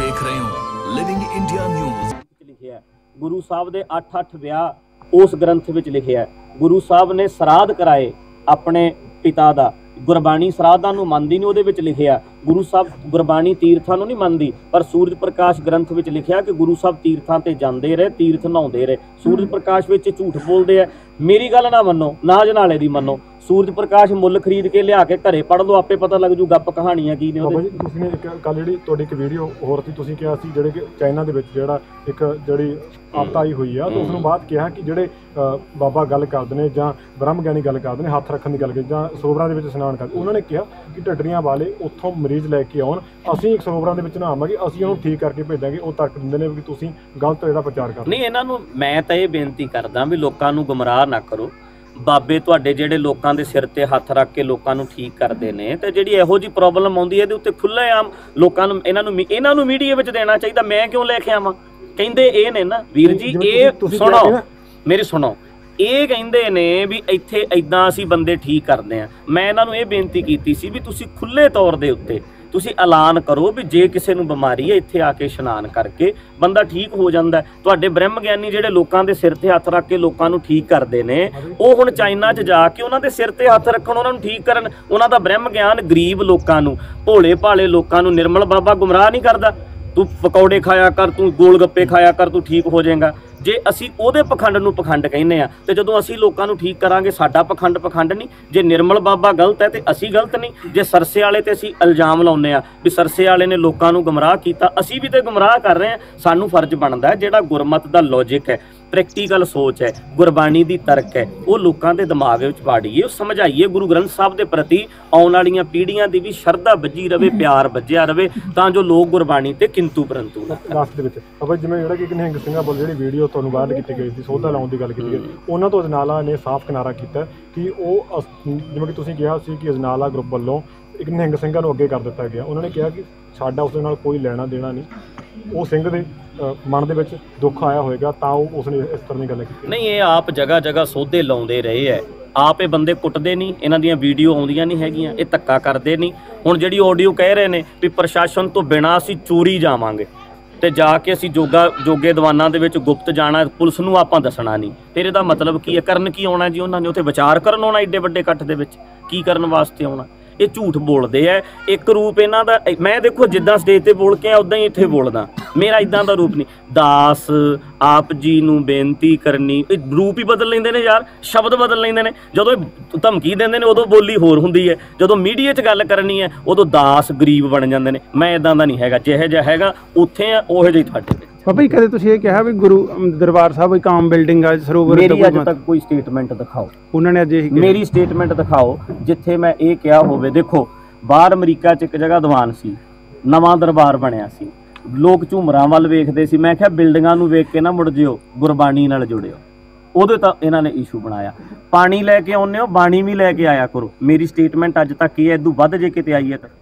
देख रहे हो लिविंग इंडिया न्यूज़। लिखिया गुरु साहब दे 8-8 विआह उस ग्रंथ विच लिखिया। गुरु साहब ने सराध कराए अपने पिता दा, गुरबाणी सराधां नूं मंनदी नहीं, उहदे विच लिखिया गुरु साहब गुरबाणी तीर्थां नूं नहीं मंनदी, पर सूरज प्रकाश ग्रंथ विच लिखिया कि गुरु साहब तीर्थां ते जांदे रहे, तीर्थ नहाउंदे रहे। सूरज प्रकाश विच झूठ बोलदे आ। मेरी गल ना मन्नो, ना जनाले दी मन्नो। सूरज प्रकाश मुੱਲ खरीद के लिया के घरे पढ़ लो, आपे पता लग जू गप कहानियां की ने। ਬਾਬਾ ਜੀ ਤੁਸੀਂ ਨੇ ਇੱਕ ਕੱਲ ਜਿਹੜੀ ਤੁਹਾਡੀ ਇੱਕ ਵੀਡੀਓ ਹੋਰ ਸੀ, ਤੁਸੀਂ ਕਿਹਾ ਸੀ ਜਿਹੜੇ ਕਿ ਚਾਈਨਾ ਦੇ ਵਿੱਚ ਜਿਹੜਾ ਇੱਕ ਜਿਹੜੀ ਆਪਦਾ ਆਈ ਹੋਈ ਆ, ਤਾਂ ਉਸ ਨੂੰ ਬਾਅਦ ਕਿਹਾ ਕਿ ਜਿਹੜੇ ਬਾਬਾ ਗੱਲ ਕਰਦੇ ਨੇ ਜਾਂ ਬ੍ਰਹਮ ਗਿਆਨੀ ਗੱਲ ਕਰਦੇ ਨੇ, ਹੱਥ ਰੱਖਣ ਦੀ ਗੱਲ ਕਰਦੇ ਜਾਂ ਸਰੋਵਰਾਂ ਦੇ ਵਿੱਚ ਇਸ਼ਨਾਨ ਕਰਦੇ, ਉਹਨਾਂ ਨੇ ਕਿਹਾ ਕਿ ਢੱਡਰੀਆਂ ਵਾਲੇ ਉੱਥੋਂ ਮਰੀਜ਼ ਲੈ ਕੇ ਆਉਣ, ਅਸੀਂ ਇੱਕ ਸਰੋਵਰਾਂ ਦੇ ਵਿੱਚ ਨਹਾਵਾਂਗੇ, ਅਸੀਂ ਉਹਨੂੰ ਠੀਕ ਕਰਕੇ ਭੇਜਾਂਗੇ। ਉਹ ਤਰਕ ਦਿੰਦੇ ਨੇ ਕਿ ਤੁਸੀਂ ਗਲਤ ਇਹਦਾ ਪ੍ਰਚਾਰ ਕਰਦੇ। ਨਹੀਂ, ਇਹਨਾਂ ਨੂੰ ਮੈਂ ਤਾਂ ਇਹ ਬੇਨਤੀ ਕਰਦਾ ਵੀ ਲੋਕਾਂ ਨੂੰ ਗੁੰਮਰਾਹ ਨਾ ਕਰੋ। ਬਾਬੇ ਤੁਹਾਡੇ ਜਿਹੜੇ ਲੋਕਾਂ ਦੇ ਸਿਰ ਤੇ ਹੱਥ ਰੱਖ ਕੇ ਲੋਕਾਂ ਨੂੰ ਠੀਕ ਕਰਦੇ ਨੇ, ਤੇ ਜਿਹੜੀ ਇਹੋ ਜਿਹੀ ਪ੍ਰੋਬਲਮ ਆਉਂਦੀ ਹੈ ਇਹਦੇ ਉੱਤੇ ਖੁੱਲ੍ਹੇ ਆਮ ਲੋਕਾਂ ਨੂੰ ਇਹਨਾਂ ਨੂੰ ਮੀਡੀਆ ਵਿੱਚ ਦੇਣਾ ਚਾਹੀਦਾ। ਮੈਂ ਕਿਉਂ ਲੈ ਕੇ ਆਵਾਂ? ਕਹਿੰਦੇ ਇਹ ਨੇ ਨਾ ਵੀਰ ਜੀ, ਇਹ ਸੁਣੋ ਮੇਰੀ ਸੁਣੋ, ਇਹ ਕਹਿੰਦੇ ਨੇ ਵੀ ਇੱਥੇ ਇਦਾਂ ਅਸੀਂ ਬੰਦੇ ਠੀਕ ਕਰਦੇ ਆ। ਮੈਂ ਇਹਨਾਂ ਨੂੰ ਇਹ ਬੇਨਤੀ ਕੀਤੀ ਸੀ ਵੀ ਤੁਸੀਂ ਖੁੱਲ੍ਹੇ ਤੌਰ ਦੇ ਉੱਤੇ ਤੁਸੀਂ ਐਲਾਨ ਕਰੋ ਵੀ ਜੇ ਕਿਸੇ ਨੂੰ ਬਿਮਾਰੀ ਹੈ ਇੱਥੇ ਆ ਕੇ ਇਸ਼ਨਾਨ ਕਰਕੇ ਬੰਦਾ ਠੀਕ ਹੋ ਜਾਂਦਾ। ਤੁਹਾਡੇ ਬ੍ਰਹਮ ਗਿਆਨੀ ਜਿਹੜੇ ਲੋਕਾਂ ਦੇ ਸਿਰ ਤੇ ਹੱਥ ਰੱਖ ਕੇ ਲੋਕਾਂ ਨੂੰ ਠੀਕ ਕਰਦੇ ਨੇ, ਉਹ ਹੁਣ ਚਾਈਨਾ 'ਚ ਜਾ ਕੇ ਉਹਨਾਂ ਦੇ ਸਿਰ ਤੇ ਹੱਥ ਰੱਖਣ, ਉਹਨਾਂ ਨੂੰ ਠੀਕ ਕਰਨ। ਉਹਨਾਂ ਦਾ ਬ੍ਰਹਮ ਗਿਆਨ ਗਰੀਬ ਲੋਕਾਂ ਨੂੰ, ਭੋਲੇ ਭਾਲੇ ਲੋਕਾਂ ਨੂੰ ਨਿਰਮਲ ਬਾਬਾ ਗੁੰਮਰਾਹ ਨਹੀਂ ਕਰਦਾ। ਤੂੰ ਪਕੌੜੇ ਖਾਇਆ ਕਰ, ਤੂੰ ਗੋਲ ਗੱਪੇ ਖਾਇਆ ਕਰ, ਤੂੰ ਠੀਕ ਹੋ ਜਾਏਗਾ। ਜੇ ਅਸੀਂ ਉਹਦੇ ਪਖੰਡ ਨੂੰ ਪਖੰਡ ਕਹਿੰਦੇ ਆ, ਤੇ ਜਦੋਂ ਅਸੀਂ ਲੋਕਾਂ ਨੂੰ ਠੀਕ ਕਰਾਂਗੇ ਸਾਡਾ ਪਖੰਡ ਨਹੀਂ। ਜੇ ਨਿਰਮਲ ਬਾਬਾ ਗਲਤ ਹੈ ਤੇ ਅਸੀਂ ਗਲਤ ਨਹੀਂ। ਜੇ ਸਰਸੇ ਵਾਲੇ ਤੇ ਅਸੀਂ ਇਲਜ਼ਾਮ ਲਾਉਂਦੇ ਆ ਵੀ ਸਰਸੇ ਵਾਲੇ ਨੇ ਲੋਕਾਂ ਨੂੰ ਗੁੰਮਰਾਹ ਕੀਤਾ, ਅਸੀਂ ਵੀ ਤੇ ਗੁੰਮਰਾਹ ਕਰ ਰਹੇ ਆ। ਸਾਨੂੰ ਫਰਜ਼ ਬਣਦਾ ਜਿਹੜਾ ਗੁਰਮਤ ਦਾ ਲੌਜਿਕ ਹੈ, ਪ੍ਰੈਕਟੀਕਲ ਸੋਚ ਹੈ, ਗੁਰਬਾਣੀ ਦੀ ਤਰਕ ਹੈ, ਉਹ ਲੋਕਾਂ ਦੇ ਦਿਮਾਗ ਵਿੱਚ ਵਾੜੀਏ, ਉਹ ਸਮਝਾਈਏ। ਗੁਰੂ ਗ੍ਰੰਥ ਸਾਹਿਬ ਦੇ ਪ੍ਰਤੀ ਆਉਣ ਵਾਲੀਆਂ ਪੀੜ੍ਹੀਆਂ ਦੀ ਵੀ ਸ਼ਰਧਾ ਵੱਜੀ ਰਵੇ, ਪਿਆਰ ਵੱਜਿਆ ਰਵੇ, ਤਾਂ ਜੋ ਲੋਕ ਗੁਰਬਾਣੀ ਤੇ ਕਿੰਤੂ ਪਰੰਤੂ ਨਾ ਕਰਨ। ਲਾਸਟ ਦੇ ਵਿੱਚ ਬਾਬਾ ਜਿਵੇਂ ਜਿਹੜਾ ਕਿ ਨਿਹੰਗ ਸਿੰਘਾਂ ਵੱਲ ਜਿਹੜੀ ਵੀਡੀਓ ਤੁਹਾਨੂੰ ਵਾਇਰਲ ਕੀਤੀ ਗਈ ਸੀ, ਸੋਧਾ ਲਾਉਣ ਦੀ ਗੱਲ ਕੀਤੀ ਗਈ, ਉਹਨਾਂ ਤੋਂ ਅਜਨਾਲਾ ਨੇ ਸਾਫ਼ ਕਿਨਾਰਾ ਕੀਤਾ ਕਿ ਉਹ ਜਿਵੇਂ ਕਿ ਤੁਸੀਂ ਕਿਹਾ ਸੀ ਕਿ ਅਜਨਾਲਾ ਗਰੁੱਪ ਵੱਲੋਂ ਇੱਕ ਨਿਹੰਗ ਸਿੰਘਾਂ ਨੂੰ ਅੱਗੇ ਕਰ ਦਿੱਤਾ ਗਿਆ। ਉਹਨਾਂ ਨੇ ਕਿਹਾ ਕਿ ਸਾਡਾ ਉਸ ਦੇ ਨਾਲ ਕੋਈ ਲੈਣਾ ਦੇਣਾ ਨਹੀਂ, ਉਹ ਸਿੰਘ ਦੇ ਮਨ ਦੇ ਵਿੱਚ ਦੁੱਖ ਆਇਆ ਹੋਏਗਾ ਤਾਂ ਉਹ ਉਸਨੇ ਇਸ ਤਰ੍ਹਾਂ ਦੀ ਗੱਲ ਕੀਤੀ। ਨਹੀਂ, ਇਹ ਆਪ ਜਗ੍ਹਾ ਜਗ੍ਹਾ ਸੋਧੇ ਲਾਉਂਦੇ ਰਹੇ ਹੈ। ਆਪ ਇਹ ਬੰਦੇ ਕੁੱਟਦੇ ਨਹੀਂ, ਇਹਨਾਂ ਦੀਆਂ ਵੀਡੀਓ ਆਉਂਦੀਆਂ ਨਹੀਂ ਹੈਗੀਆਂ, ਇਹ ਧੱਕਾ ਕਰਦੇ ਨਹੀਂ। ਹੁਣ ਜਿਹੜੀ ਆਡੀਓ ਕਹਿ ਰਹੇ ਨੇ ਵੀ ਪ੍ਰਸ਼ਾਸਨ ਤੋਂ ਬਿਨਾਂ ਅਸੀਂ ਚੋਰੀ ਜਾਵਾਂਗੇ ਤੇ ਜਾ ਕੇ ਅਸੀਂ ਜੋਗੇ ਦੀਵਾਨਾਂ ਦੇ ਵਿੱਚ ਗੁਪਤ ਜਾਣਾ, ਪੁਲਿਸ ਨੂੰ ਆਪਾਂ ਦੱਸਣਾ ਨਹੀਂ, ਫਿਰ ਇਹਦਾ ਮਤਲਬ ਕੀ ਹੈ? ਕਰਨ ਕੀ ਆਉਣਾ ਜੀ ਉਹਨਾਂ ਨੇ? ਉੱਥੇ ਵਿਚਾਰ ਕਰਨ ਆਉਣਾ? ਏਡੇ ਵੱਡੇ ਇਕੱਠ ਦੇ ਵਿੱਚ ਕੀ ਕਰਨ ਵਾਸਤੇ ਆਉਣਾ? ਇਹ ਝੂਠ ਬੋਲਦੇ ਐ। ਇੱਕ ਰੂਪ ਇਹਨਾਂ ਦਾ, ਮੈਂ ਦੇਖੋ ਜਿੱਦਾਂ ਸਟੇਜ ਤੇ ਬੋਲ ਕੇ ਆ ਉੱਦਾਂ ਹੀ ਇੱਥੇ ਬੋਲਦਾ, ਮੇਰਾ ਇਦਾਂ ਦਾ ਰੂਪ ਨਹੀਂ। ਦਾਸ ਆਪ ਜੀ ਨੂੰ ਬੇਨਤੀ ਕਰਨੀ, ਇਹ ਰੂਪ ਹੀ ਬਦਲ ਲੈਂਦੇ ਨੇ ਯਾਰ, ਸ਼ਬਦ ਬਦਲ ਲੈਂਦੇ ਨੇ। ਜਦੋਂ ਧਮਕੀ ਦਿੰਦੇ ਨੇ ਉਦੋਂ ਬੋਲੀ ਹੋਰ ਹੁੰਦੀ ਹੈ, ਜਦੋਂ ਮੀਡੀਆ 'ਚ ਗੱਲ ਕਰਨੀ ਹੈ ਉਦੋਂ ਦਾਸ ਗਰੀਬ ਬਣ ਜਾਂਦੇ ਨੇ। ਮੈਂ ਇਦਾਂ ਦਾ ਨਹੀਂ ਹੈਗਾ, ਜਿਹੋ ਜਿਹਾ ਹੈਗਾ ਉੱਥੇ ਆ ਉਹੋ ਜਿਹੀ ਤੁਹਾਡੇ। ਬਾਬਾ ਜੀ ਕਦੇ ਤੁਸੀਂ ਇਹ ਕਿਹਾ ਵੀ ਗੁਰੂ ਦਰਬਾਰ ਸਾਹਿਬ ਇੱਕ ਆਮ ਬਿਲਡਿੰਗ ਆ, ਸਰੋਵਰ ਮੇਰੀ ਅੱਜ ਤੱਕ ਕੋਈ ਸਟੇਟਮੈਂਟ ਦਿਖਾਓ। ਉਹਨਾਂ ਨੇ ਅੱਜ ਇਹੀ ਮੇਰੀ ਸਟੇਟਮੈਂਟ ਦਿਖਾਓ ਜਿੱਥੇ ਮੈਂ ਇਹ ਕਿਹਾ ਹੋਵੇ। ਦੇਖੋ ਬਾਹਰ ਅਮਰੀਕਾ 'ਚ ਇੱਕ ਜਗ੍ਹਾ ਦੀਵਾਨ ਸੀ, ਨਵਾਂ ਦਰਬਾਰ ਬਣਿਆ ਸੀ, ਲੋਕ ਝੂਮਰਾਂ ਵੱਲ ਵੇਖਦੇ ਸੀ। ਮੈਂ ਕਿਹਾ ਬਿਲਡਿੰਗਾਂ ਨੂੰ ਵੇਖ ਕੇ ਨਾ ਮੁੜ ਜਿਓ, ਗੁਰਬਾਣੀ ਨਾਲ ਜੁੜਿਓ। ਉਹਦੇ ਤਾਂ ਇਹਨਾਂ ਨੇ ਇਸ਼ੂ ਬਣਾਇਆ। ਪਾਣੀ ਲੈ ਕੇ ਆਉਂਦੇ ਹੋ, ਬਾਣੀ ਵੀ ਲੈ ਕੇ ਆਇਆ ਕਰੋ। ਮੇਰੀ ਸਟੇਟਮੈਂਟ ਅੱਜ ਤੱਕ ਇਹ ਹੈ, ਇਦੋਂ ਵੱਧ ਜੇ ਕਿਤੇ ਆਈ ਹੈ ਤਾਂ।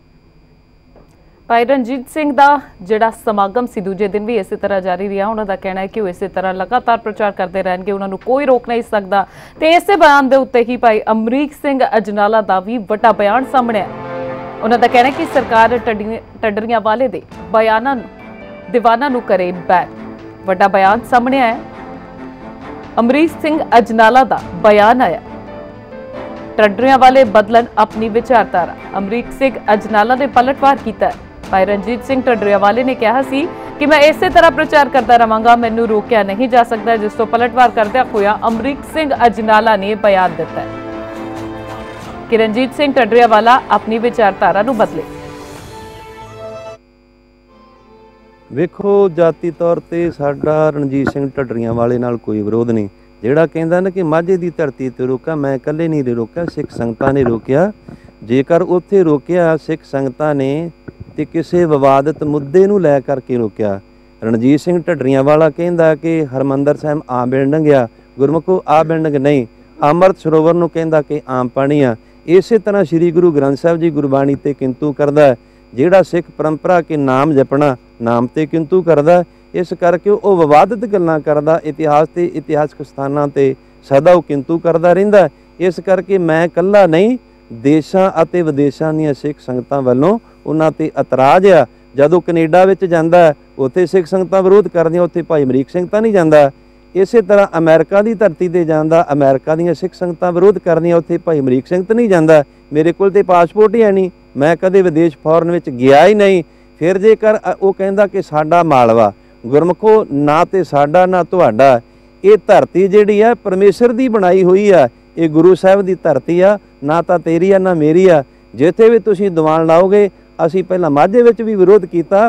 ਭਾਈ ਰਣਜੀਤ ਸਿੰਘ ਦਾ ਜਿਹੜਾ ਸਮਾਗਮ ਸੀ ਦੂਜੇ ਦਿਨ ਵੀ ਇਸੇ ਤਰ੍ਹਾਂ ਜਾਰੀ ਰਿਹਾ। ਉਹਨਾਂ ਦਾ ਕਹਿਣਾ ਹੈ ਕਿ ਉਹ ਇਸੇ ਤਰ੍ਹਾਂ ਲਗਾਤਾਰ ਪ੍ਰਚਾਰ ਕਰਦੇ ਰਹਿਣਗੇ, ਉਹਨਾਂ ਨੂੰ ਕੋਈ ਰੋਕ ਨਹੀਂ ਸਕਦਾ। ਤੇ ਇਸੇ ਬਿਆਨ ਦੇ ਉੱਤੇ ਹੀ ਭਾਈ ਅਮਰੀਕ ਸਿੰਘ ਅਜਨਾਲਾ ਦਾ ਵੀ ਵੱਡਾ ਬਿਆਨ ਸਾਹਮਣੇ ਆਇਆ। ਉਹਨਾਂ ਦਾ ਕਹਿਣਾ ਕਿ ਸਰਕਾਰ ਢੱਡਰੀਆਂ ਵਾਲੇ ਦੇ ਬਿਆਨਾਂ ਨੂੰ, ਦੀਵਾਨਾਂ ਨੂੰ ਕਰੇ ਬੈਨ। ਵੱਡਾ ਬਿਆਨ ਸਾਹਮਣੇ ਆਇਆ, ਅਮਰੀਕ ਸਿੰਘ ਅਜਨਾਲਾ ਦਾ ਬਿਆਨ ਆਇਆ, ਢੱਡਰੀਆਂ ਵਾਲੇ ਬਦਲਣ ਆਪਣੀ ਵਿਚਾਰਧਾਰਾ। ਅਮਰੀਕ ਸਿੰਘ ਅਜਨਾਲਾ ਨੇ ਪਲਟਵਾਰ ਕੀਤਾ। ਭਾਈ ਰਣਜੀਤ ਸਿੰਘ ਢੱਡਰੀਆਂ ਵਾਲੇ ਨੇ ਕਿਹਾ ਸੀ ਕਿ ਮੈਂ ਇਸੇ ਤਰ੍ਹਾਂ ਪ੍ਰਚਾਰ ਕਰਦਾ ਰਵਾਂਗਾ, ਮੈਨੂੰ ਰੋਕਿਆ ਨਹੀਂ ਜਾ ਸਕਦਾ, ਜਿਸ ਤੋਂ ਪਲਟਵਾਰ ਕਰਦਿਆਂ ਹੋਇਆ ਅਮਰੀਕ ਸਿੰਘ ਅਜਨਾਲਾ ਨੇ ਬਿਆਨ ਦਿੱਤਾ ਕਿ ਰਣਜੀਤ ਸਿੰਘ ਢੱਡਰੀਆਂ ਵਾਲਾ ਆਪਣੀ ਵਿਚਾਰਧਾਰਾ ਨੂੰ ਬਦਲੇ। ਵੇਖੋ ਜਾਤੀ ਤੌਰ ਤੇ ਸਾਡਾ ਰਣਜੀਤ ਸਿੰਘ ਢੱਡਰੀਆਂ ਵਾਲੇ ਨਾਲ ਕੋਈ ਵਿਰੋਧ ਨਹੀਂ। ਜਿਹੜਾ ਕਹਿੰਦਾ ਨਾ ਕਿ ਮਾਝੇ ਦੀ ਧਰਤੀ ਤੇ ਰੋਕਾ, ਮੈਂ ਇਕੱਲੇ ਨਹੀਂ ਰੋਕਿਆ, ਸਿੱਖ ਸੰਗਤਾਂ ਨੇ ਰੋਕਿਆ। ਜੇਕਰ ਉੱਥੇ ਰੋਕਿਆ ਸਿੱਖ ਸੰਗਤਾਂ ਨੇ ਤੇ ਕਿਸੇ ਵਿਵਾਦਤ ਮੁੱਦੇ ਨੂੰ ਲੈ ਕਰਕੇ ਰੋਕਿਆ। ਰਣਜੀਤ ਸਿੰਘ ਢੱਡਰੀਆਂ ਵਾਲਾ ਕਹਿੰਦਾ ਕਿ ਹਰਮੰਦਰ ਸਾਹਿਬ ਆਮ ਬਿਲਡਿੰਗ ਆ, ਗੁਰਮੁਖੋ ਆ ਬਿਲਡਿੰਗ ਨਹੀਂ। ਅੰਮ੍ਰਿਤ ਸਰੋਵਰ ਨੂੰ ਕਹਿੰਦਾ ਕਿ ਆਮ ਪਾਣੀ ਆ। ਇਸੇ ਤਰ੍ਹਾਂ ਸ੍ਰੀ ਗੁਰੂ ਗ੍ਰੰਥ ਸਾਹਿਬ ਜੀ ਗੁਰਬਾਣੀ ਤੇ ਕਿੰਤੂ ਕਰਦਾ। ਜਿਹੜਾ ਸਿੱਖ ਪਰੰਪਰਾ ਕੇ ਨਾਮ ਜਪਣਾ, ਨਾਮ ਤੇ ਕਿੰਤੂ ਕਰਦਾ। ਇਸ ਕਰਕੇ ਉਹ ਵਿਵਾਦਤ ਗੱਲਾਂ ਕਰਦਾ, ਇਤਿਹਾਸ ਤੇ ਇਤਿਹਾਸਕ ਸਥਾਨਾਂ ਤੇ ਸਦਾ ਉਹ ਕਿੰਤੂ ਕਰਦਾ ਰਹਿੰਦਾ। ਇਸ ਕਰਕੇ ਮੈਂ ਇਕੱਲਾ ਨਹੀਂ, ਦੇਸ਼ਾਂ ਅਤੇ ਵਿਦੇਸ਼ਾਂ ਦੀਆਂ ਸਿੱਖ ਸੰਗਤਾਂ ਵੱਲੋਂ ਉਹਨਾਂ ਤੇ ਇਤਰਾਜ਼ ਆ ਜਦੋਂ ਕੈਨੇਡਾ ਵਿੱਚ ਜਾਂਦਾ ਉੱਥੇ ਸਿੱਖ ਸੰਗਤਾਂ ਵਿਰੋਧ ਕਰਦੀਆਂ, ਉੱਥੇ ਭਾਈ ਅਮਰੀਕ ਸਿੰਘ ਤਾਂ ਨਹੀਂ ਜਾਂਦਾ। ਇਸੇ ਤਰ੍ਹਾਂ ਅਮਰੀਕਾ ਦੀ ਧਰਤੀ ਤੇ ਜਾਂਦਾ, ਅਮਰੀਕਾ ਦੀਆਂ ਸਿੱਖ ਸੰਗਤਾਂ ਵਿਰੋਧ ਕਰਦੀਆਂ, ਉੱਥੇ ਭਾਈ ਅਮਰੀਕ ਸਿੰਘ ਤਾਂ ਨਹੀਂ ਜਾਂਦਾ। ਮੇਰੇ ਕੋਲ ਤੇ ਪਾਸਪੋਰਟ ਹੀ ਹੈ ਨਹੀਂ, ਮੈਂ ਕਦੇ ਵਿਦੇਸ਼ ਫੌਰਨ ਵਿੱਚ ਗਿਆ ਹੀ ਨਹੀਂ। ਫਿਰ ਜੇਕਰ ਉਹ ਕਹਿੰਦਾ ਕਿ ਸਾਡਾ ਮਾਲਵਾ, ਗੁਰਮਖੋ ਨਾ ਤੇ ਸਾਡਾ ਨਾ ਤੁਹਾਡਾ, ਇਹ ਧਰਤੀ ਜਿਹੜੀ ਆ ਪਰਮੇਸ਼ਰ ਦੀ ਬਣਾਈ ਹੋਈ ਆ, ਇਹ ਗੁਰੂ ਸਾਹਿਬ ਦੀ ਧਰਤੀ ਆ, ਨਾ ਤਾਂ ਤੇਰੀ ਆ ਨਾ ਮੇਰੀ ਆ। ਜਿੱਥੇ ਵੀ ਤੁਸੀਂ ਦੀਵਾਨ ਲਾਓਗੇ, ਅਸੀਂ ਪਹਿਲਾਂ ਮਾਝੇ ਵਿੱਚ ਵੀ ਵਿਰੋਧ ਕੀਤਾ,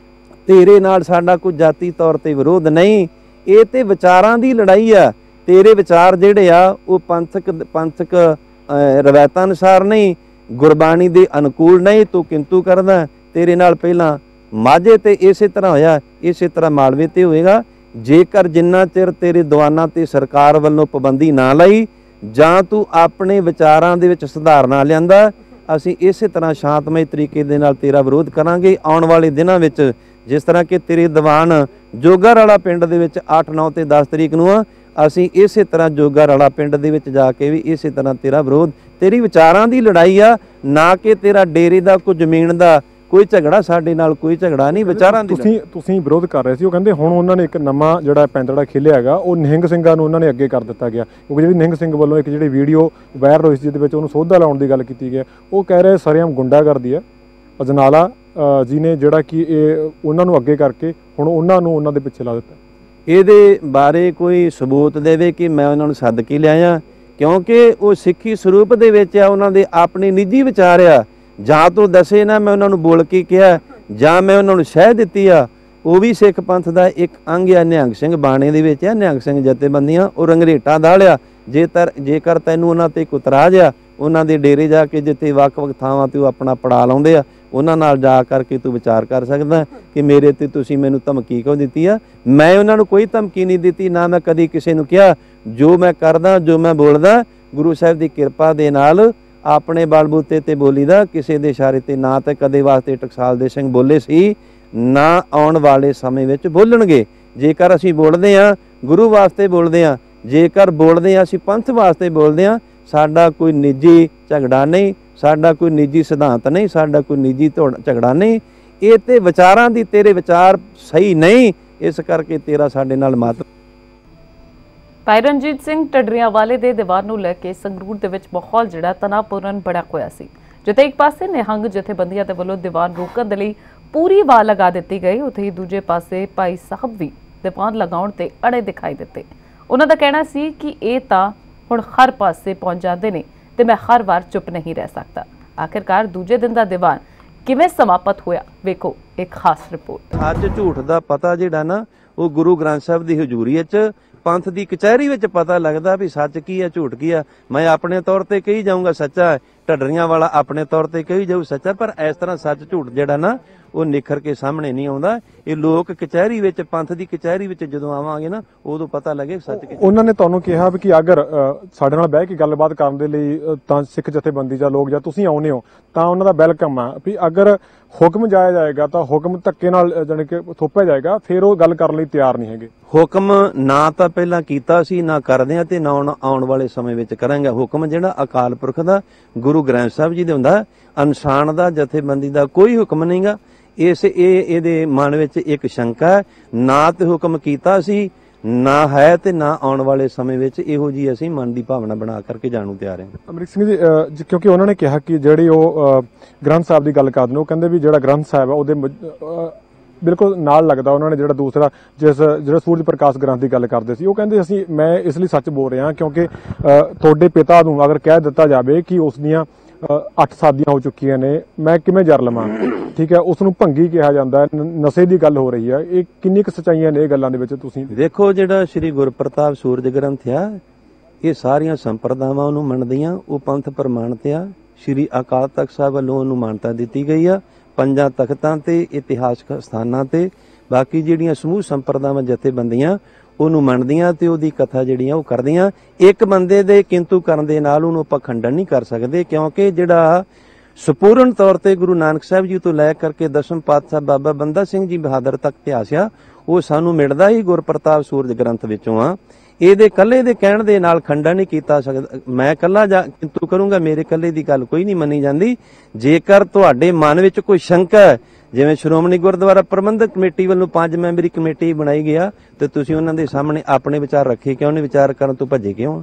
ਤੇਰੇ ਨਾਲ ਸਾਡਾ ਕੋਈ ਜਾਤੀ ਤੌਰ ਤੇ ਵਿਰੋਧ ਨਹੀਂ, ਇਹ ਤੇ ਵਿਚਾਰਾਂ ਦੀ ਲੜਾਈ ਆ। ਤੇਰੇ ਵਿਚਾਰ ਜਿਹੜੇ ਆ ਉਹ ਪੰਥਕ ਰਵਾਇਤਾਂ ਅਨੁਸਾਰ ਨਹੀਂ, ਗੁਰਬਾਣੀ ਦੇ ਅਨੁਕੂਲ ਨਹੀਂ, ਤੂੰ ਕਿੰਤੂ ਕਰਦਾ। ਤੇਰੇ ਨਾਲ ਪਹਿਲਾਂ ਮਾਝੇ ਤੇ ਇਸੇ ਤਰ੍ਹਾਂ ਹੋਇਆ, ਇਸੇ ਤਰ੍ਹਾਂ ਮਾਲਵੇ ਤੇ ਹੋਏਗਾ। ਜੇਕਰ ਜਿੰਨਾ ਚਿਰ ਤੇਰੇ ਦੀਵਾਨਾਂ ਤੇ ਸਰਕਾਰ ਵੱਲੋਂ ਪਾਬੰਦੀ ਨਾ ਲਾਈ ਜਾਂ ਤੂੰ ਆਪਣੇ ਵਿਚਾਰਾਂ ਦੇ ਵਿੱਚ ਸੁਧਾਰ ਨਾ ਲਿਆਂਦਾ, ਅਸੀਂ ਇਸੇ ਤਰ੍ਹਾਂ ਸ਼ਾਂਤਮਈ ਤਰੀਕੇ ਦੇ ਨਾਲ ਤੇਰਾ ਵਿਰੋਧ ਕਰਾਂਗੇ। ਆਉਣ ਵਾਲੇ ਦਿਨਾਂ ਵਿੱਚ ਜਿਸ ਤਰ੍ਹਾਂ ਕਿ ਤੇਰੇ ਦੀਵਾਨ ਜੋਗਾਰਾਲਾ ਪਿੰਡ ਦੇ ਵਿੱਚ 8, 9 ਤੇ 10 ਤਰੀਕ ਨੂੰ ਆ, ਅਸੀਂ ਇਸੇ ਤਰ੍ਹਾਂ ਜੋਗਾਰਾਲਾ ਪਿੰਡ ਦੇ ਵਿੱਚ ਜਾ ਕੇ ਵੀ ਇਸੇ ਤਰ੍ਹਾਂ ਤੇਰਾ ਵਿਰੋਧ, ਤੇਰੀ ਵਿਚਾਰਾਂ ਦੀ ਲੜਾਈ ਆ, ਨਾ ਕਿ ਤੇਰਾ ਡੇਰੇ ਦਾ ਕੋਈ ਜ਼ਮੀਨ ਦਾ ਕੋਈ ਝਗੜਾ। ਸਾਡੇ ਨਾਲ ਕੋਈ ਝਗੜਾ ਨਹੀਂ, ਵਿਚਾਰਾਂ ਦੀ। ਤੁਸੀਂ ਵਿਰੋਧ ਕਰ ਰਹੇ ਸੀ, ਉਹ ਕਹਿੰਦੇ ਹੁਣ ਉਹਨਾਂ ਨੇ ਇੱਕ ਨਵਾਂ ਜਿਹੜਾ ਪੈਂਤੜਾ ਖੇਲਿਆ ਹੈਗਾ, ਉਹ ਨਿਹੰਗ ਸਿੰਘਾਂ ਨੂੰ ਉਹਨਾਂ ਨੇ ਅੱਗੇ ਕਰ ਦਿੱਤਾ ਗਿਆ। ਕਿਉਂਕਿ ਜਿਹੜੀ ਨਿਹੰਗ ਸਿੰਘ ਵੱਲੋਂ ਇੱਕ ਜਿਹੜੀ ਵੀਡੀਓ ਵਾਇਰਲ ਹੋਈ ਸੀ ਜਿਹਦੇ ਵਿੱਚ ਉਹਨੂੰ ਸੋਧਾ ਲਾਉਣ ਦੀ ਗੱਲ ਕੀਤੀ ਗਈ, ਉਹ ਕਹਿ ਰਹੇ ਸਰੇਆਮ ਗੁੰਡਾਗਰਦੀ ਆ। ਅਜਨਾਲਾ ਜੀ ਨੇ ਜਿਹੜਾ ਕਿ ਇਹ ਉਹਨਾਂ ਨੂੰ ਅੱਗੇ ਕਰਕੇ ਹੁਣ ਉਹਨਾਂ ਦੇ ਪਿੱਛੇ ਲਾ ਦਿੱਤਾ। ਇਹਦੇ ਬਾਰੇ ਕੋਈ ਸਬੂਤ ਦੇਵੇ ਕਿ ਮੈਂ ਉਹਨਾਂ ਨੂੰ ਸੱਦ ਕੇ ਲਿਆਇਆ, ਕਿਉਂਕਿ ਉਹ ਸਿੱਖੀ ਸਰੂਪ ਦੇ ਵਿੱਚ ਆ, ਉਹਨਾਂ ਦੇ ਆਪਣੇ ਨਿੱਜੀ ਵਿਚਾਰ ਆ। ਜਾਂ ਤੂੰ ਦੱਸੇ ਨਾ ਮੈਂ ਉਹਨਾਂ ਨੂੰ ਬੋਲ ਕੇ ਕਿਹਾ, ਜਾਂ ਮੈਂ ਉਹਨਾਂ ਨੂੰ ਸਹਿ ਦਿੱਤੀ ਆ। ਉਹ ਵੀ ਸਿੱਖ ਪੰਥ ਦਾ ਇੱਕ ਅੰਗ ਆ। ਨਿਹੰਗ ਸਿੰਘ ਬਾਣੇ ਦੇ ਵਿੱਚ ਆ, ਨਿਹੰਗ ਸਿੰਘ ਜਥੇਬੰਦੀਆਂ, ਉਹ ਰੰਗਰੇਟਾ ਦਾਲਿਆ। ਜੇਕਰ ਤੈਨੂੰ ਉਹਨਾਂ ਤੇ ਇਤਰਾਜ਼ ਆ, ਉਹਨਾਂ ਦੇ ਡੇਰੇ ਜਾ ਕੇ ਜਿੱਥੇ ਵੱਖ-ਵੱਖ ਥਾਵਾਂ ਤੇ ਉਹ ਆਪਣਾ ਪੜਾ ਲਾਉਂਦੇ ਆ, ਉਹਨਾਂ ਨਾਲ ਜਾ ਕਰਕੇ ਤੂੰ ਵਿਚਾਰ ਕਰ ਸਕਦਾ ਕਿ ਮੇਰੇ ਤੇ ਤੁਸੀਂ ਮੈਨੂੰ ਧਮਕੀ ਕਿਉਂ ਦਿੱਤੀ ਆ। ਮੈਂ ਉਹਨਾਂ ਨੂੰ ਕੋਈ ਧਮਕੀ ਨਹੀਂ ਦਿੱਤੀ, ਨਾ ਮੈਂ ਕਦੀ ਕਿਸੇ ਨੂੰ ਕਿਹਾ। ਜੋ ਮੈਂ ਕਰਦਾ, ਜੋ ਮੈਂ ਬੋਲਦਾ, ਗੁਰੂ ਸਾਹਿਬ ਦੀ ਕਿਰਪਾ ਦੇ ਨਾਲ ਆਪਣੇ ਬਲਬੂਤੇ ਤੇ ਬੋਲੀਦਾ, ਕਿਸੇ ਦੇ ਇਸ਼ਾਰੇ ਤੇ ਨਾ ਤੇ ਕਦੇ ਵਾਸਤੇ ਟਕਸਾਲ ਦੇ ਸਿੰਘ ਬੋਲੇ ਸੀ, ਨਾ ਆਉਣ ਵਾਲੇ ਸਮੇਂ ਵਿੱਚ ਬੋਲਣਗੇ। ਜੇਕਰ ਅਸੀਂ ਬੋਲਦੇ ਹਾਂ ਗੁਰੂ ਵਾਸਤੇ ਬੋਲਦੇ ਹਾਂ, ਜੇਕਰ ਬੋਲਦੇ ਹਾਂ ਅਸੀਂ ਪੰਥ ਵਾਸਤੇ ਬੋਲਦੇ ਹਾਂ, ਸਾਡਾ ਕੋਈ ਨਿੱਜੀ ਝਗੜਾ ਨਹੀਂ, ਸਾਡਾ ਕੋਈ ਨਿੱਜੀ ਸਿਧਾਂਤ ਨਹੀਂ, ਸਾਡਾ ਕੋਈ ਨਿੱਜੀ ਝਗੜਾ ਨਹੀਂ। ਇਹ ਤੇ ਵਿਚਾਰਾਂ ਦੀ, ਤੇਰੇ ਵਿਚਾਰ ਸਹੀ ਨਹੀਂ, ਇਸ ਕਰਕੇ ਤੇਰਾ ਸਾਡੇ ਨਾਲ ਮਤ। ਭਾਈ ਰਣਜੀਤ ਸਿੰਘ ਢੱਡਰੀਆਂ ਵਾਲੇ ਦੇ ਦੀਵਾਨ ਨੂੰ ਲੈ ਕੇ ਸੰਗਰੂਰ ਦੇ ਵਿੱਚ ਮਾਹੌਲ ਜਿਹੜਾ ਤਣਾਅਪੂਰਨ ਬਣਾ ਹੋਇਆ ਸੀ, ਜਿੱਥੇ ਇੱਕ ਪਾਸੇ ਨਿਹੰਗ ਜਥੇਬੰਦੀਆਂ ਦੇ ਵੱਲੋਂ ਦੀਵਾਨ ਰੋਕਣ ਦੇ ਲਈ ਪੂਰੀ ਵਾਹ ਲਗਾ ਦਿੱਤੀ ਗਈ, ਉੱਥੇ ਹੀ ਦੂਜੇ ਪਾਸੇ ਭਾਈ ਸਾਹਿਬ ਵੀ ਦੀਵਾਨ ਲਗਾਉਣ ਤੇ ਅੜੇ ਦਿਖਾਈ ਦਿੱਤੇ। ਉਹਨਾਂ ਦਾ ਕਹਿਣਾ ਸੀ ਕਿ ਇਹ ਤਾਂ ਹੁਣ ਹਰ ਪਾਸੇ ਪਹੁੰਚ ਜਾਂਦੇ ਨੇ ਤੇ ਮੈਂ ਹਰ ਵਾਰ ਚੁੱਪ ਨਹੀਂ ਰਹਿ ਸਕਦਾ। ਆਖਿਰਕਾਰ ਦੂਜੇ ਦਿਨ ਦਾ ਦੀਵਾਨ ਕਿਵੇਂ ਸਮਾਪਤ ਹੋਇਆ, ਵੇਖੋ ਇੱਕ ਖਾਸ ਰਿਪੋਰਟ। ਅੱਜ ਝੂਠ ਦਾ ਪਤਾ ਜਿਹੜਾ ਨਾ, ਉਹ ਗੁਰੂ ਗ੍ਰੰਥ ਸਾਹਿਬ ਦੀ ਹਜ਼ੂਰੀ ਵਿੱਚ, ਪੰਥ ਦੀ ਕਚਹਿਰੀ ਵਿੱਚ ਪਤਾ ਲੱਗਦਾ ਵੀ ਸੱਚ ਕੀ ਹੈ, ਝੂਠ ਕੀ ਹੈ। ਮੈਂ ਆਪਣੇ ਤੌਰ ਤੇ ਕਹੀ ਜਾਊਂਗਾ ਸੱਚਾ ਹੈ, ਢੱਡਰੀਆਂ ਵਾਲਾ ਆਪਣੇ ਤੌਰ ਤੇ ਕਹੀ ਜਾਊ ਸੱਚਾ, ਪਰ ਇਸ ਤਰ੍ਹਾਂ ਸੱਚ ਝੂਠ ਜਿਹੜਾ ਨਾ ਉਹ ਨਿਖਰ ਕੇ ਸਾਹਮਣੇ ਨਹੀਂ ਆਉਂਦਾ। ਇਹ ਲੋਕ ਕਚਹਿਰੀ ਵਿੱਚ, ਪੰਥ ਦੀ ਕਚਹਿਰੀ ਵਿੱਚ ਜਦੋਂ ਆਵਾਂਗੇ ਨਾ, ਉਦੋਂ ਪਤਾ ਲੱਗੇ ਸੱਚ ਕੀ। ਉਹਨਾਂ ਨੇ ਤੁਹਾਨੂੰ ਕਿਹਾ ਵੀ ਕਿ ਅਗਰ ਸਾਡੇ ਨਾਲ ਬਹਿ ਕੇ ਗੱਲਬਾਤ ਕਰਨ ਦੇ ਲਈ ਤਾਂ ਸਿੱਖ ਜਥੇਬੰਦੀ ਜਾਂ ਲੋਕ ਜਾਂ ਤੁਸੀਂ ਆਉਨੇ ਹੋ ਤਾਂ ਉਹਨਾਂ ਦਾ ਵੈਲਕਮ ਆ, ਵੀ ਅਗਰ ਹੁਕਮ ਜਾਇਆ ਜਾਏਗਾ ਤਾਂ ਹੁਕਮ ਧੱਕੇ ਨਾਲ ਜਾਣੀ ਕਿ ਥੋਪਿਆ ਜਾਏਗਾ, ਫਿਰ ਉਹ ਗੱਲ ਕਰਨ ਲਈ ਤਿਆਰ ਨਹੀਂ ਹੈਗੇ। ਹੁਕਮ ਨਾ ਤਾਂ ਪਹਿਲਾਂ ਕੀਤਾ ਸੀ, ਨਾ ਕਰਦੇ ਆ ਤੇ ਨਾ ਆਉਣ ਵਾਲੇ ਸਮੇਂ ਵਿੱਚ ਕਰਾਂਗੇ। ਹੁਕਮ ਜਿਹੜਾ ਅਕਾਲ ਪੁਰਖ ਦਾ, ਗੁਰੂ ਗ੍ਰੰਥ ਸਾਹਿਬ ਜੀ ਦੇ ਹੁੰਦਾ, ਇਨਸਾਨ ਦਾ, ਜਥੇਬੰਦੀ ਦਾ ਕੋਈ ਹੁਕਮ ਨਹੀਂਗਾ। ਇਹਦੇ ਮਨ ਵਿੱਚ ਇੱਕ ਸ਼ੰਕਾ ਹੈ, ਨਾ ਤੇ ਹੁਕਮ ਕੀਤਾ ਸੀ, ਨਾ ਹੈ ਤੇ ਨਾ ਆਉਣ ਵਾਲੇ ਸਮੇਂ ਵਿੱਚ। ਇਹੋ ਜੀ ਅਸੀਂ ਮਨ ਦੀ ਭਾਵਨਾ ਬਣਾ ਕਰਕੇ ਜਾਣ ਨੂੰ ਤਿਆਰ ਹਾਂ। ਅਮਰੀਕ ਸਿੰਘ ਜੀ, ਕਿਉਂਕਿ ਉਹਨਾਂ ਨੇ ਕਿਹਾ ਕਿ ਜਿਹੜੀ ਉਹ ਗ੍ਰੰਥ ਸਾਹਿਬ ਦੀ ਗੱਲ ਕਰਦੇ ਨੇ, ਉਹ ਕਹਿੰਦੇ ਵੀ ਜਿਹੜਾ ਗ੍ਰੰਥ ਸਾਹਿਬ ਹੈ ਉਹਦੇ ਬਿਲਕੁਲ ਨਾਲ ਲੱਗਦਾ ਉਹਨਾਂ ਨੇ ਜਿਹੜਾ ਦੂਸਰਾ ਜਿਹੜਾ ਸੂਰਜ ਪ੍ਰਕਾਸ਼ ਗ੍ਰੰਥ ਦੀ ਗੱਲ ਕਰਦੇ ਸੀ, ਉਹ ਕਹਿੰਦੇ ਮੈਂ ਇਸ ਲਈ ਸੱਚ ਬੋਲ ਰਿਹਾ ਕਿਉਂਕਿ ਤੁਹਾਡੇ ਪਿਤਾ ਨੂੰ ਅਗਰ ਕਹਿ ਦਿੱਤਾ ਜਾਵੇ ਕਿ ਉਸ ਦੀਆਂ 8 ਸ਼ਾਦੀਆਂ ਹੋ ਚੁੱਕੀਆਂ ਨੇ, ਮੈਂ ਕਿਵੇਂ ਜਰ ਲਵਾਂ, ਠੀਕ ਹੈ, ਉਸ ਨੂੰ ਭੰਗੀ ਕਿਹਾ ਜਾਂਦਾ ਹੈ, ਨਸ਼ੇ ਦੀ ਗੱਲ ਹੋ ਰਹੀ ਹੈ। ਇਹ ਕਿੰਨੀ ਕੁ ਸੱਚਾਈਆਂ ਨੇ ਇਹ ਗੱਲਾਂ ਦੇ ਵਿੱਚ? ਤੁਸੀਂ ਦੇਖੋ, ਜਿਹੜਾ ਸ੍ਰੀ ਗੁਰਪ੍ਰਤਾਪ ਸੂਰਜ ਗ੍ਰੰਥ ਆ, ਇਹ ਸਾਰੀਆਂ ਸੰਪਰਦਾਵਾਂ ਉਹਨੂੰ ਮੰਨਦੀਆਂ, ਉਹ ਪੰਥ ਪ੍ਰਮਾਣਿਤ ਆ। ਸ੍ਰੀ ਅਕਾਲ ਤਖਤ ਸਾਹਿਬ ਵੱਲੋਂ ਉਹਨੂੰ ਮਾਨਤਾ ਦਿੱਤੀ ਗਈ ਆ, 5 ਤਖਤਾਂ ਤੇ, ਇਤਿਹਾਸਕ ਸਥਾਨਾਂ ਤੇ। ਬਾਕੀ ਜਿਹੜੀਆਂ ਸਮੂਹ ਸੰਪਰਦਾਵਾਂ ਜਥੇਬੰਦੀਆਂ ਉਹਨੂੰ ਮੰਨਦੀਆਂ ਤੇ ਉਹਦੀ ਕਥਾ ਜਿਹੜੀਆਂ ਉਹ ਕਰਦੀਆਂ। ਇੱਕ ਬੰਦੇ ਦੇ ਕਿੰਤੂ ਕਰਨ ਦੇ ਨਾਲ ਉਹਨੂੰ ਆਪਾਂ ਖੰਡਨ ਨਹੀਂ ਕਰ ਸਕਦੇ, ਕਿਉਂਕਿ ਜਿਹੜਾ ਸੰਪੂਰਨ ਤੌਰ ਤੇ ਗੁਰੂ ਨਾਨਕ ਸਾਹਿਬ ਜੀ ਤੋਂ ਲੈ ਕਰਕੇ 10ਵੇਂ ਪਾਤਸ਼ਾਹ ਬਾਬਾ ਬੰਦਾ ਸਿੰਘ ਜੀ ਬਹਾਦਰ ਤੱਕ ਇਤਿਹਾਸ ਆ, ਉਹ ਸਾਨੂੰ ਮਿਲਦਾ ਹੀ ਗੁਰਪ੍ਰਤਾਪ ਸੂਰਜ ਗ੍ਰੰਥ ਵਿੱਚੋਂ ਆ। ਇਹਦੇ ਕੱਲੇ ਦੇ ਕਹਿਣ ਦੇ ਨਾਲ ਖੰਡਨ ਨਹੀਂ ਕੀਤਾ ਸਕਦਾ। ਮੈਂ ਕੱਲਾ ਕਿੰਤੂ ਕਰੂੰਗਾ, ਮੇਰੇ ਕੱਲੇ ਦੀ ਗੱਲ ਕੋਈ ਨਹੀਂ ਮੰਨੀ ਜਾਂਦੀ। ਜੇਕਰ ਤੁਹਾਡੇ ਮਨ ਵਿੱਚ ਕੋਈ ਸ਼ੰਕਾ ਹੈ ਜਿਵੇਂ ਸ਼੍ਰੋਮਣੀ ਗੁਰਦੁਆਰਾ ਪ੍ਰਬੰਧਕ ਕਮੇਟੀ ਵੱਲੋਂ 5 ਮੈਂਬਰੀ ਕਮੇਟੀ ਬਣਾਈ ਗਿਆ ਤੇ ਤੁਸੀਂ ਉਹਨਾਂ ਦੇ ਸਾਹਮਣੇ ਆਪਣੇ ਵਿਚਾਰ ਰੱਖੇ ਕਿਉਂ ਨਹੀਂ? ਵਿਚਾਰ ਕਰਨ ਤੋਂ ਭੱਜੇ ਕਿਉਂ?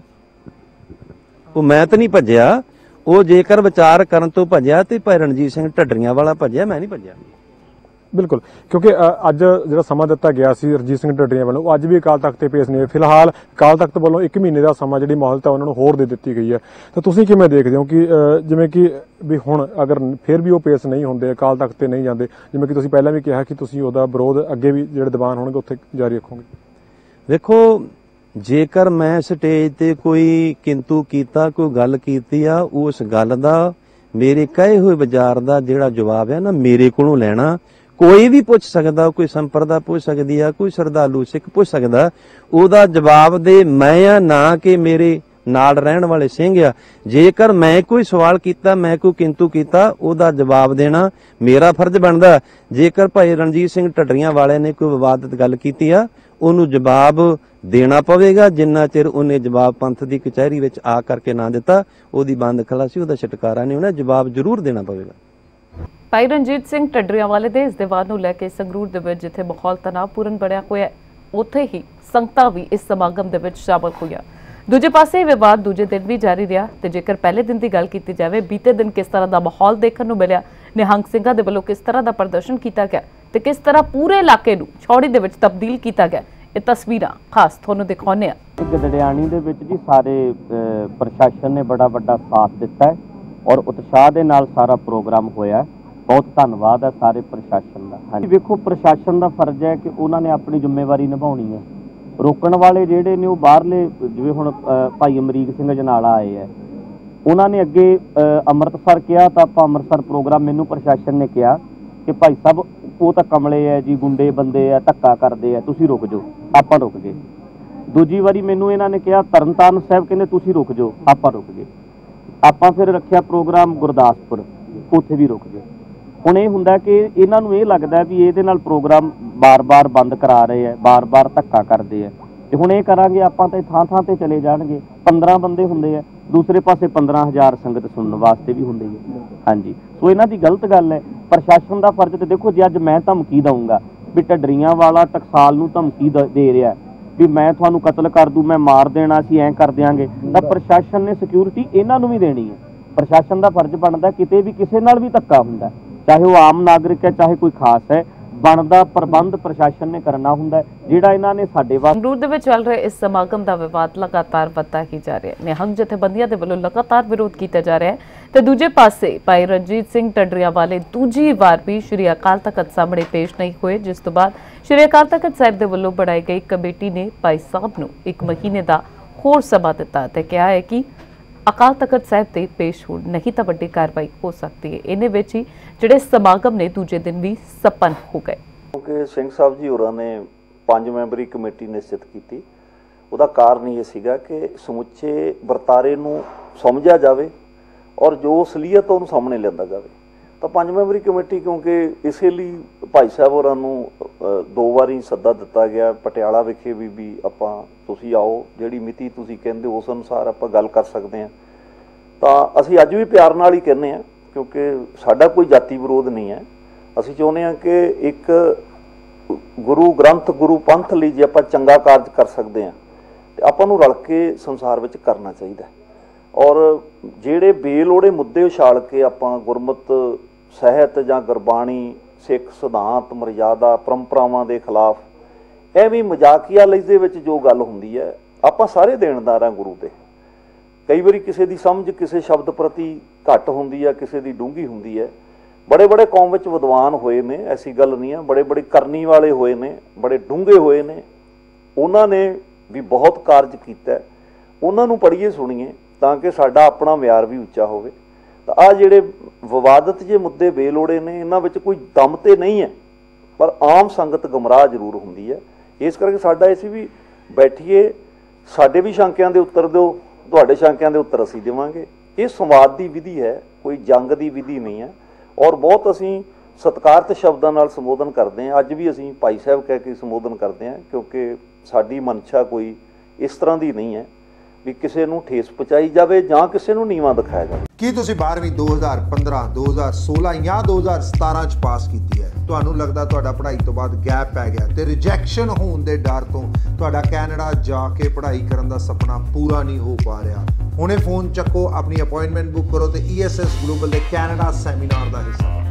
ਉਹ ਮੈਂ ਤਾਂ ਨਹੀਂ ਭੱਜਿਆ, ਉਹ ਜੇਕਰ ਵਿਚਾਰ ਕਰਨ ਤੋਂ ਭੱਜਿਆ ਤੇ ਭਾਈ ਰਣਜੀਤ ਸਿੰਘ ਢੱਡਰੀਆਂ ਵਾਲਾ ਭੱਜਿਆ, ਮੈਂ ਨਹੀਂ ਭੱਜਿਆ। ਬਿਲਕੁਲ, ਕਿਉਂਕਿ ਅੱਜ ਜਿਹੜਾ ਸਮਾਂ ਦਿੱਤਾ ਗਿਆ ਸੀ ਰਣਜੀਤ ਸਿੰਘ ਢੱਡਰੀਆਂ ਵੱਲੋਂ, ਉਹ ਅੱਜ ਵੀ ਅਕਾਲ ਤਖਤ ਤੇ ਪੇਸ਼ ਨਹੀਂ ਹੋਏ। ਫਿਲਹਾਲ ਅਕਾਲ ਤਖਤ ਵੱਲੋਂ 1 ਮਹੀਨੇ ਦਾ ਸਮਾਂ ਜਿਹੜੀ ਮੌਹਲਤ ਹੈ ਉਹਨਾਂ ਨੂੰ ਹੋਰ ਦੇ ਦਿੱਤੀ ਗਈ ਹੈ। ਤਾਂ ਤੁਸੀਂ ਕਿਵੇਂ ਦੇਖਦੇ ਹੋ ਕਿ ਜਿਵੇਂ ਕਿ ਵੀ ਹੁਣ ਅਗਰ ਫਿਰ ਵੀ ਉਹ ਪੇਸ਼ ਨਹੀਂ ਹੁੰਦੇ, ਅਕਾਲ ਤਖਤ ਤੇ ਨਹੀਂ ਜਾਂਦੇ, ਜਿਵੇਂ ਕਿ ਤੁਸੀਂ ਪਹਿਲਾਂ ਵੀ ਕਿਹਾ ਕਿ ਤੁਸੀਂ ਉਹਦਾ ਵਿਰੋਧ ਅੱਗੇ ਵੀ ਜਿਹੜੇ ਦੀਵਾਨ ਹੋਣਗੇ ਉੱਥੇ ਜਾਰੀ ਰੱਖੋਗੇ? ਵੇਖੋ, ਜੇਕਰ ਮੈਂ ਸਟੇਜ ਤੇ ਕੋਈ ਕਿੰਤੂ ਕੀਤਾ, ਕੋਈ ਗੱਲ ਕੀਤੀ ਆ, ਉਸ ਗੱਲ ਦਾ ਮੇਰੇ ਕਹੇ ਹੋਏ ਵਿਚਾਰ ਦਾ ਜਿਹੜਾ ਜਵਾਬ ਹੈ ਨਾ ਮੇਰੇ ਕੋਲੋਂ ਲੈਣਾ ਕੋਈ ਵੀ ਪੁੱਛ ਸਕਦਾ, ਕੋਈ ਸੰਪਰਦਾ ਪੁੱਛ ਸਕਦੀ ਆ, ਕੋਈ ਸ਼ਰਧਾਲੂ ਸਿੱਖ ਪੁੱਛ ਸਕਦਾ, ਉਹਦਾ ਜਵਾਬ ਦੇ ਮੈਂ ਆ ਨਾ ਕਿ ਮੇਰੇ ਨਾਲ ਰਹਿਣ ਵਾਲੇ ਸਿੰਘ ਆ। ਜੇਕਰ ਮੈਂ ਕੋਈ ਸਵਾਲ ਕੀਤਾ, ਮੈਂ ਕੋਈ ਕਿੰਤੂ ਕੀਤਾ, ਉਹਦਾ ਜਵਾਬ ਦੇਣਾ ਮੇਰਾ ਫਰਜ਼ ਬਣਦਾ। ਜੇਕਰ ਭਾਈ ਰਣਜੀਤ ਸਿੰਘ ਢੱਡਰੀਆਂ ਵਾਲੇ ਨੇ ਕੋਈ ਵਿਵਾਦਿਤ ਗੱਲ ਕੀਤੀ ਆ, ਉਹਨੂੰ ਜਵਾਬ ਦੇਣਾ ਪਵੇਗਾ। ਜਿੰਨਾ ਚਿਰ ਉਹਨੇ ਜਵਾਬ ਪੰਥ ਦੀ ਕਚਹਿਰੀ ਵਿੱਚ ਆ ਕਰਕੇ ਨਾ ਦਿੱਤਾ, ਉਹਦੀ ਬੰਦ ਖਲਾਸੀ, ਉਹਦਾ ਛੁਟਕਾਰਾ ਨਹੀਂ ਹੋਣਾ, ਜਵਾਬ ਜ਼ਰੂਰ ਦੇਣਾ ਪਵੇਗਾ। ਭਾਈ ਰਣਜੀਤ ਸਿੰਘ ਢੱਡਰੀਆਂ ਵਾਲੇ ਦੇ ਇਸ ਦੀਵਾਨ ਨੂੰ ਲੈ ਕੇ ਸੰਗਰੂਰ ਦੇ ਵਿੱਚ ਜਿੱਥੇ ਮਾਹੌਲ ਤਣਾਅਪੂਰਨ ਬਣਿਆ ਹੋਇਆ, ਉੱਥੇ ਹੀ ਸੰਗਤਾਂ ਵੀ ਇਸ ਸਮਾਗਮ ਦੇ ਵਿੱਚ ਸ਼ਾਮਲ ਹੋਈਆਂ। ਦੂਜੇ ਪਾਸੇ ਵਿਵਾਦ ਦੂਜੇ ਦਿਨ ਵੀ ਜਾਰੀ ਰਿਹਾ ਤੇ ਜੇਕਰ ਪਹਿਲੇ ਦਿਨ ਦੀ ਗੱਲ ਕੀਤੀ ਜਾਵੇ, ਬੀਤੇ ਦਿਨ ਕਿਸ ਤਰ੍ਹਾਂ ਦਾ ਮਾਹੌਲ ਦੇਖਣ ਨੂੰ ਮਿਲਿਆ, ਨਿਹੰਗ ਸਿੰਘਾਂ ਦੇ ਵੱਲੋਂ ਕਿਸ ਤਰ੍ਹਾਂ ਦਾ ਪ੍ਰਦਰਸ਼ਨ ਕੀਤਾ ਗਿਆ ਤੇ ਕਿਸ ਤਰ੍ਹਾਂ ਪੂਰੇ ਇਲਾਕੇ ਨੂੰ ਛੌੜੀ ਦੇ ਵਿੱਚ ਤਬਦੀਲ ਕੀਤਾ ਗਿਆ, ਇਹ ਤਸਵੀਰਾਂ ਖਾਸ ਤੁਹਾਨੂੰ ਦਿਖਾਉਂਦੇ ਆ। ਗਦੜਿਆਣੀ ਦੇ ਵਿੱਚ ਜੀ ਸਾਰੇ ਪ੍ਰਸ਼ਾਸਨ ਨੇ ਬੜਾ ਵੱਡਾ ਸਾਥ ਦਿੱਤਾ ਹੈ ਔਰ ਉਤਸ਼ਾਹ ਦੇ ਨਾਲ ਸਾਰਾ ਪ੍ਰੋਗਰਾਮ ਹੋਇਆ। ਬਹੁਤ ਧੰਨਵਾਦ ਹੈ ਸਾਰੇ ਪ੍ਰਸ਼ਾਸਨ ਦਾ। ਹਾਂਜੀ, ਵੇਖੋ, ਪ੍ਰਸ਼ਾਸਨ ਦਾ ਫਰਜ਼ ਹੈ ਕਿ ਉਹਨਾਂ ਨੇ ਆਪਣੀ ਜ਼ਿੰਮੇਵਾਰੀ ਨਿਭਾਉਣੀ ਹੈ। ਰੋਕਣ ਵਾਲੇ ਜਿਹੜੇ ਨੇ ਉਹ ਬਾਹਰਲੇ, ਜਿਵੇਂ ਹੁਣ ਭਾਈ ਅਮਰੀਕ ਸਿੰਘ ਜਨਾਲਾ ਆਏ ਹੈ, ਉਹਨਾਂ ਨੇ ਅੱਗੇ ਅੰਮ੍ਰਿਤਸਰ ਕਿਹਾ ਤਾਂ ਆਪਾਂ ਅੰਮ੍ਰਿਤਸਰ ਪ੍ਰੋਗਰਾਮ, ਮੈਨੂੰ ਪ੍ਰਸ਼ਾਸਨ ਨੇ ਕਿਹਾ ਕਿ ਭਾਈ ਸਾਹਿਬ ਉਹ ਤਾਂ ਕਮਲੇ ਹੈ ਜੀ, ਗੁੰਡੇ ਬੰਦੇ ਆ, ਧੱਕਾ ਕਰਦੇ ਆ, ਤੁਸੀਂ ਰੁਕ ਜਾਓ। ਆਪਾਂ ਰੁਕ ਗਏ। ਦੂਜੀ ਵਾਰੀ ਮੈਨੂੰ ਇਹਨਾਂ ਨੇ ਕਿਹਾ ਤਰਨਤਾਰਨ ਸਾਹਿਬ, ਕਹਿੰਦੇ ਤੁਸੀਂ ਰੁਕ ਜਾਓ, ਆਪਾਂ ਰੁਕ ਗਏ। ਆਪਾਂ ਫਿਰ ਰੱਖਿਆ ਪ੍ਰੋਗਰਾਮ ਗੁਰਦਾਸਪੁਰ, ਉੱਥੇ ਵੀ ਰੁਕ ਗਏ। ਹੁਣ ਇਹ ਹੁੰਦਾ ਕਿ ਇਹਨਾਂ ਨੂੰ ਇਹ ਲੱਗਦਾ ਵੀ ਇਹਦੇ ਨਾਲ ਪ੍ਰੋਗਰਾਮ ਬਾਰ-ਬਾਰ ਬੰਦ ਕਰਾ ਰਹੇ ਆ, ਬਾਰ-ਬਾਰ ਧੱਕਾ ਕਰਦੇ ਆ, ਤੇ ਹੁਣ ਇਹ ਕਰਾਂਗੇ ਆਪਾਂ ਤਾਂ ਥਾਂ-ਥਾਂ ਤੇ ਚਲੇ ਜਾਣਗੇ। 15 ਬੰਦੇ ਹੁੰਦੇ ਆ, ਦੂਸਰੇ ਪਾਸੇ 15,000 ਸੰਗਤ ਸੁਣਨ ਵਾਸਤੇ ਵੀ ਹੁੰਦੀ ਹੈ। ਹਾਂਜੀ, ਸੋ ਇਹਨਾਂ ਦੀ ਗਲਤ ਗੱਲ ਹੈ। ਪ੍ਰਸ਼ਾਸਨ ਦਾ ਫਰਜ਼ ਤੇ ਦੇਖੋ, ਜੇ ਅੱਜ ਮੈਂ ਧਮਕੀ ਦਊਂਗਾ ਵੀ ਢੱਡਰੀਆਂ ਵਾਲਾ ਟਕਸਾਲ ਨੂੰ ਧਮਕੀ ਦੇ ਰਿਹਾ ਵੀ ਮੈਂ ਤੁਹਾਨੂੰ ਕਤਲ ਕਰ ਦੂੰ, ਮੈਂ ਮਾਰ ਦੇਣਾ, ਸੀ ਐਂ ਕਰ ਦਿਆਂਗੇ, ਤਾਂ ਪ੍ਰਸ਼ਾਸਨ ਨੇ ਸਿਕਿਉਰਿਟੀ ਇਹਨਾਂ ਨੂੰ ਵੀ ਦੇਣੀ ਹੈ। ਪ੍ਰਸ਼ਾਸਨ ਦਾ ਫਰਜ਼ ਬਣਦਾ, ਕਿਤੇ ਵੀ ਕਿਸੇ ਨਾਲ ਵੀ ਧੱਕਾ ਹੁੰਦਾ, ਚਾਹੇ ਉਹ ਆਮ ਨਾਗਰਿਕ ਹੈ ਚਾਹੇ ਕੋਈ ਖਾਸ ਹੈ, ਬਣਦਾ ਪ੍ਰਬੰਧ ਪ੍ਰਸ਼ਾਸਨ ਨੇ ਕਰਨਾ ਹੁੰਦਾ। ਜਿਹੜਾ ਇਹਨਾਂ ਨੇ ਸਾਡੇ ਸੰਗਰੂਰ ਦੇ ਵਿੱਚ ਚੱਲ ਰਹੇ ਇਸ ਸਮਾਗਮ ਦਾ ਵਿਵਾਦ ਲਗਾਤਾਰ ਵੱਧਦਾ ਹੀ ਜਾ ਰਿਹਾ ਹੈ। ਨਿਹੰਗ ਜਥੇਬੰਦੀਆਂ ਦੇ ਵੱਲੋਂ ਲਗਾਤਾਰ ਵਿਰੋਧ ਕੀਤਾ ਜਾ ਰਿਹਾ ਹੈ ਤੇ ਦੂਜੇ ਪਾਸੇ ਭਾਈ ਰਣਜੀਤ ਸਿੰਘ ਢੱਡਰੀਆਂ ਵਾਲੇ ਦੂਜੀ ਵਾਰ ਵੀ ਸ਼੍ਰੀ ਅਕਾਲ ਤਖਤ ਸਾਹਮਣੇ ਪੇਸ਼ ਨਹੀਂ ਹੋਏ, ਜਿਸ ਤੋਂ ਬਾਅਦ ਸ਼੍ਰੀ ਅਕਾਲ ਤਖਤ ਸਾਹਿਬ ਦੇ ਵੱਲੋਂ ਬਣਾਈ ਗਈ ਕਮੇਟੀ ਨੇ ਭਾਈ ਸਾਹਿਬ ਨੂੰ 1 ਮਹੀਨੇ ਦਾ ਹੋਰ ਸਮਾਂ ਦਿੱਤਾ ਤੇ ਕਿਹਾ ਹੈ ਕਿ ਅਕਾਲ ਤਖਤ ਸਾਹਿਬ ਤੇ ਪੇਸ਼ ਹੋਣ, ਨਹੀਂ ਤਾਂ ਵੱਡੀ ਕਾਰਵਾਈ ਹੋ ਸਕਦੀ ਹੈ। ਇਹਨੇ ਵਿੱਚ ਹੀ ਜਿਹੜੇ ਸਮਾਗਮ ਨੇ ਦੂਜੇ ਦਿਨ ਵੀ ਸੰਪੰਨ ਹੋ ਗਏ। ਕਿਉਂਕਿ ਸਿੰਘ ਸਾਹਿਬ ਜੀ ਹੋਰਾਂ ਨੇ 5 ਮੈਂਬਰੀ ਕਮੇਟੀ ਨਿਸ਼ਚਿਤ ਕੀਤੀ, ਉਹਦਾ ਕਾਰਨ ਇਹ ਸੀਗਾ ਕਿ ਸਮੁੱਚੇ ਵਰਤਾਰੇ ਨੂੰ ਸਮਝਿਆ ਜਾਵੇ ਔਰ ਜੋ ਅਸਲੀਅਤ ਉਹਨੂੰ ਸਾਹਮਣੇ ਲਿਆਂਦਾ ਜਾਵੇ। ਤਾਂ 5 ਮੈਂਬਰੀ ਕਮੇਟੀ, ਕਿਉਂਕਿ ਇਸੇ ਲਈ ਭਾਈ ਸਾਹਿਬ ਹੋਰਾਂ ਨੂੰ 2 ਵਾਰੀ ਸੱਦਾ ਦਿੱਤਾ ਗਿਆ ਪਟਿਆਲਾ ਵਿਖੇ ਵੀ ਆਪਾਂ ਤੁਸੀਂ ਆਓ, ਜਿਹੜੀ ਮਿਤੀ ਤੁਸੀਂ ਕਹਿੰਦੇ ਉਸ ਅਨੁਸਾਰ ਆਪਾਂ ਗੱਲ ਕਰ ਸਕਦੇ ਹਾਂ। ਤਾਂ ਅਸੀਂ ਅੱਜ ਵੀ ਪਿਆਰ ਨਾਲ ਹੀ ਕਹਿੰਦੇ ਹਾਂ, ਕਿਉਂਕਿ ਸਾਡਾ ਕੋਈ ਜਾਤੀ ਵਿਰੋਧ ਨਹੀਂ ਹੈ। ਅਸੀਂ ਚਾਹੁੰਦੇ ਹਾਂ ਕਿ ਇੱਕ ਗੁਰੂ ਗ੍ਰੰਥ, ਗੁਰੂ ਪੰਥ ਲਈ ਜੇ ਆਪਾਂ ਚੰਗਾ ਕਾਰਜ ਕਰ ਸਕਦੇ ਹਾਂ ਤੇ ਆਪਾਂ ਨੂੰ ਰਲ ਕੇ ਸੰਸਾਰ ਵਿੱਚ ਕਰਨਾ ਚਾਹੀਦਾ। ਔਰ ਜਿਹੜੇ ਬੇਲੋੜੇ ਮੁੱਦੇ ਉਛਾਲ ਕੇ ਆਪਾਂ ਗੁਰਮਤ ਸਾਹਿਤ ਜਾਂ ਗੁਰਬਾਣੀ, ਸਿੱਖ ਸਿਧਾਂਤ, ਮਰਿਆਦਾ, ਪਰੰਪਰਾਵਾਂ ਦੇ ਖਿਲਾਫ ਐਵੇਂ ਮਜ਼ਾਕੀਆ ਲਹਿਜੇ ਦੇ ਵਿੱਚ ਜੋ ਗੱਲ ਹੁੰਦੀ ਹੈ, ਆਪਾਂ ਸਾਰੇ ਦੇਣਦਾਰ ਹਾਂ ਗੁਰੂ ਦੇ। ਕਈ ਵਾਰੀ ਕਿਸੇ ਦੀ ਸਮਝ ਕਿਸੇ ਸ਼ਬਦ ਪ੍ਰਤੀ ਘੱਟ ਹੁੰਦੀ ਹੈ, ਕਿਸੇ ਦੀ ਡੂੰਘੀ ਹੁੰਦੀ ਹੈ। ਬੜੇ ਬੜੇ ਕੌਮ ਵਿੱਚ ਵਿਦਵਾਨ ਹੋਏ ਨੇ, ਐਸੀ ਗੱਲ ਨਹੀਂ ਹੈ, ਬੜੇ ਬੜੇ ਕਰਨੀ ਵਾਲੇ ਹੋਏ ਨੇ, ਬੜੇ ਡੂੰਘੇ ਹੋਏ ਨੇ, ਉਹਨਾਂ ਨੇ ਵੀ ਬਹੁਤ ਕਾਰਜ ਕੀਤਾ। ਉਹਨਾਂ ਨੂੰ ਪੜ੍ਹੀਏ, ਸੁਣੀਏ, ਤਾਂ ਕਿ ਸਾਡਾ ਆਪਣਾ ਮਿਆਰ ਵੀ ਉੱਚਾ ਹੋਵੇ। ਤਾਂ ਆਹ ਜਿਹੜੇ ਵਿਵਾਦਤ ਜੇ ਮੁੱਦੇ ਬੇਲੋੜੇ ਨੇ, ਇਹਨਾਂ ਵਿੱਚ ਕੋਈ ਦਮ ਤੇ ਨਹੀਂ ਹੈ, ਪਰ ਆਮ ਸੰਗਤ ਗੁੰਮਰਾਹ ਜ਼ਰੂਰ ਹੁੰਦੀ ਹੈ। ਇਸ ਕਰਕੇ ਸਾਡਾ ਅਸੀਂ ਵੀ ਬੈਠੀਏ, ਸਾਡੇ ਵੀ ਸ਼ੰਕਿਆਂ ਦੇ ਉੱਤਰ ਦਿਓ, ਤੁਹਾਡੇ ਸ਼ੰਕਿਆਂ ਦੇ ਉੱਤਰ ਅਸੀਂ ਦੇਵਾਂਗੇ। ਇਹ ਸੰਵਾਦ ਦੀ ਵਿਧੀ ਹੈ, ਕੋਈ ਜੰਗ ਦੀ ਵਿਧੀ ਨਹੀਂ ਹੈ। ਔਰ ਬਹੁਤ ਅਸੀਂ ਸਤਿਕਾਰਤ ਸ਼ਬਦਾਂ ਨਾਲ ਸੰਬੋਧਨ ਕਰਦੇ ਹਾਂ। ਅੱਜ ਵੀ ਅਸੀਂ ਭਾਈ ਸਾਹਿਬ ਕਹਿ ਕੇ ਸੰਬੋਧਨ ਕਰਦੇ ਹਾਂ, ਕਿਉਂਕਿ ਸਾਡੀ ਮਨਸ਼ਾ ਕੋਈ ਇਸ ਤਰ੍ਹਾਂ ਦੀ ਨਹੀਂ ਹੈ। ਵੀ ਕਿਸੇ ਨੂੰ ਠੇਸ ਪਹੁੰਚਾਈ ਜਾਵੇ ਜਾਂ ਕਿਸੇ ਨੂੰ ਨੀਵਾਂ ਦਿਖਾਇਆ ਜਾਵੇ। ਕੀ ਤੁਸੀਂ 12ਵੀਂ 2015 2016 ਜਾਂ 2017 ਚ ਪਾਸ ਕੀਤੀ ਹੈ? ਤੁਹਾਨੂੰ ਲੱਗਦਾ ਤੁਹਾਡਾ ਪੜ੍ਹਾਈ ਤੋਂ ਬਾਅਦ ਗੈਪ ਪੈ ਗਿਆ ਤੇ ਰਿਜੈਕਸ਼ਨ ਹੋਣ ਦੇ ਡਰ ਤੋਂ ਤੁਹਾਡਾ ਕੈਨੇਡਾ ਜਾ ਕੇ ਪੜ੍ਹਾਈ ਕਰਨ ਦਾ ਸੁਪਨਾ ਪੂਰਾ ਨਹੀਂ ਹੋ ਪਾ ਰਿਹਾ? ਹੁਣੇ ਫੋਨ ਚੱਕੋ, ਆਪਣੀ ਅਪਾਇੰਟਮੈਂਟ ਬੁੱਕ ਕਰੋ ਤੇ ESS ਗਲੋਬਲ ਦੇ ਕੈਨੇਡਾ ਸੈਮੀਨਾਰ ਦਾ ਹਿੱਸਾ